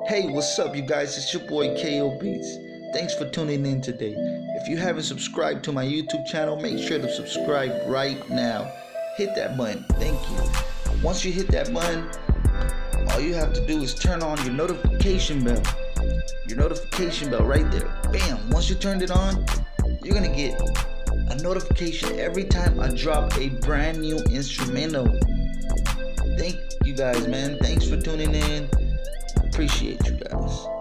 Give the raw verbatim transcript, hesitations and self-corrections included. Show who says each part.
Speaker 1: Hey, what's up, you guys? It's your boy K O Beats. Thanks for tuning in today. If you haven't subscribed to my YouTube channel, make sure to subscribe right now. Hit that button. Thank you. Once you hit that button, all you have to do is turn on your notification bell. Your notification bell right there. Bam! Once you turned it on, you're gonna get a notification every time I drop a brand new instrumental. Thank you guys, man. Thanks for tuning in. Appreciate you guys.